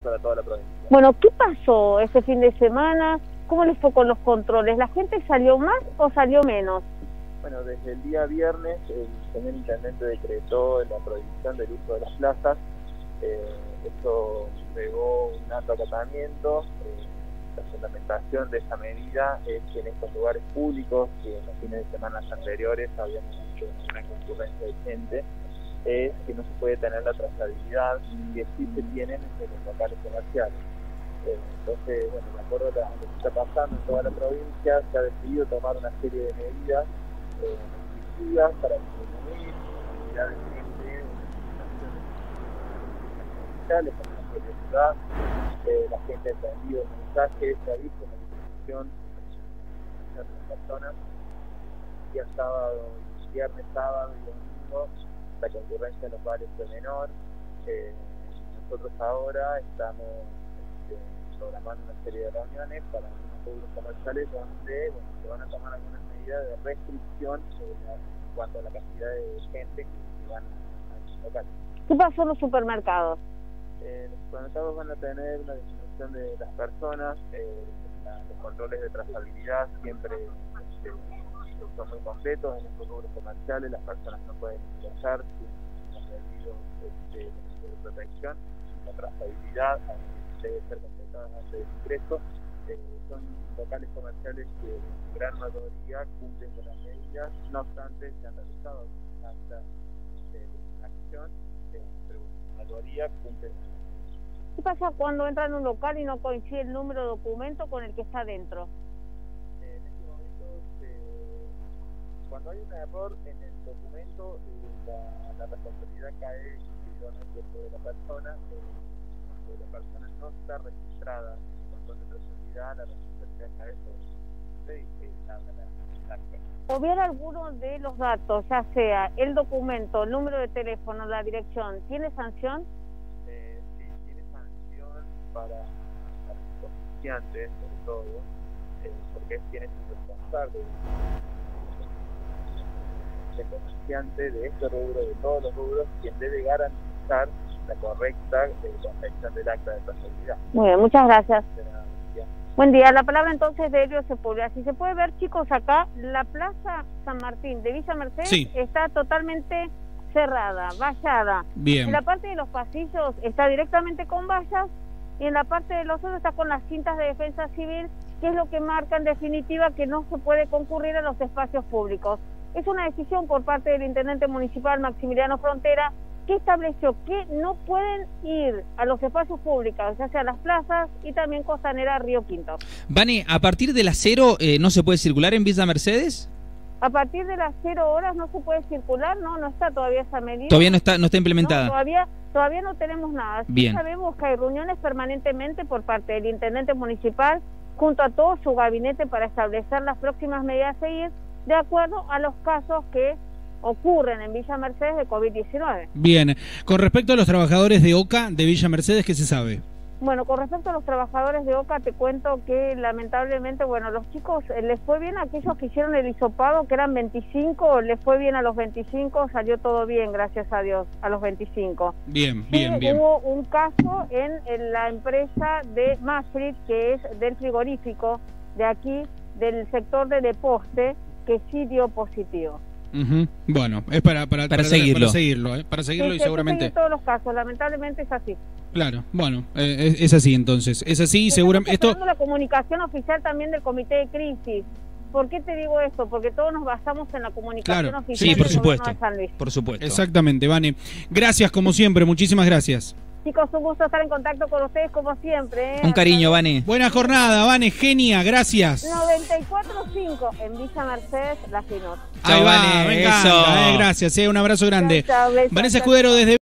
para toda la provincia. Bueno, ¿qué pasó este fin de semana? ¿Cómo les fue con los controles? ¿La gente salió más o salió menos? Bueno, desde el día viernes el señor intendente decretó la prohibición del uso de las plazas. Esto llevó un alto acatamiento. La fundamentación de esa medida es que en estos lugares públicos, que en los fines de semana anteriores habíamos hecho una concurrencia de gente, es que no se puede tener la trazabilidad que sí se tienen en los locales comerciales. Entonces, bueno, de acuerdo a lo que está pasando en toda la provincia, se ha decidido tomar una serie de medidas restrictivas para disminuir la cantidad de gente en las comerciales, para la seguridad. La gente ha entendido el mensaje, se ha visto una disminución de las personas. Día sábado, viernes, sábado y domingo, la concurrencia en los bares fue menor. Nosotros ahora estamos programando una serie de reuniones para algunos rubros comerciales donde se van a tomar algunas medidas de restricción en cuanto a la cantidad de gente que van a los locales. ¿Qué pasó en los supermercados? Los supermercados van a tener una disminución de las personas, los controles de trazabilidad siempre son muy completos en estos rubros comerciales, las personas no pueden ingresar sin los medios de protección, la trazabilidad debe ser completada antes del ingreso. Son locales comerciales que en su gran mayoría cumplen con las medidas, no obstante se han realizado actas de acción, pero en la mayoría cumplen. ¿Qué pasa cuando entra en un local y no coincide el número de documento con el que está dentro? En este momento, cuando hay un error en el documento, la responsabilidad cae individualmente sobre la persona. Cuando la persona no está registrada en el control de trazabilidad, la responsabilidad cae sobre la acta. Obviar alguno de los datos, ya sea el documento, el número de teléfono, la dirección, ¿tiene sanción? Para los comerciantes, sobre todo, porque es quien es el responsable del comerciante de este rubro, de todos los rubros, quien debe garantizar la correcta confección del acta de trazabilidad. Muy bien, muchas gracias. Buen día, la palabra entonces de Helio Sepúlveda. Si se puede ver, chicos, acá la Plaza San Martín de Villa Mercedes está totalmente cerrada, vallada. Bien. En la parte de los pasillos está directamente con vallas, y en la parte de los otros está con las cintas de defensa civil, que es lo que marca en definitiva que no se puede concurrir a los espacios públicos. Es una decisión por parte del intendente municipal Maximiliano Frontera, que estableció que no pueden ir a los espacios públicos, ya sea las plazas y también Costanera Río Quinto. Vane, ¿a partir de las 0 no se puede circular en Villa Mercedes? A partir de las 0 horas no se puede circular, no está todavía esa medida. Todavía no está implementada. No, todavía no tenemos nada. Bien. Sí sabemos que hay reuniones permanentemente por parte del intendente municipal junto a todo su gabinete para establecer las próximas medidas a seguir de acuerdo a los casos que ocurren en Villa Mercedes de COVID-19. Bien. Con respecto a los trabajadores de OCA de Villa Mercedes, ¿qué se sabe? Bueno, con respecto a los trabajadores de OCA, te cuento que lamentablemente, bueno, los chicos les fue bien a aquellos que hicieron el hisopado, que eran 25, les fue bien a los 25, salió todo bien, gracias a Dios, a los 25. Bien. Hubo un caso en la empresa de Mafrit, que es del frigorífico de aquí, del sector de Deposte, que sí dio positivo. Bueno, es para seguirlo. Para seguirlo y seguramente... En todos los casos, lamentablemente es así. Claro, bueno, es así entonces. Es así, seguramente... Estamos la comunicación oficial también del Comité de Crisis. ¿Por qué te digo esto? Porque todos nos basamos en la comunicación oficial sí, por del supuesto, Gobierno de San Luis. Por supuesto. Exactamente, Vane. Gracias como siempre, muchísimas gracias. Chicos, un gusto estar en contacto con ustedes como siempre. Un cariño, Vane. Buena jornada, Vane, genia, gracias. 94.5 en Villa Mercedes, La Finot. Ahí va, me encanta, gracias, un abrazo grande. Chao, Vanessa Escudero desde...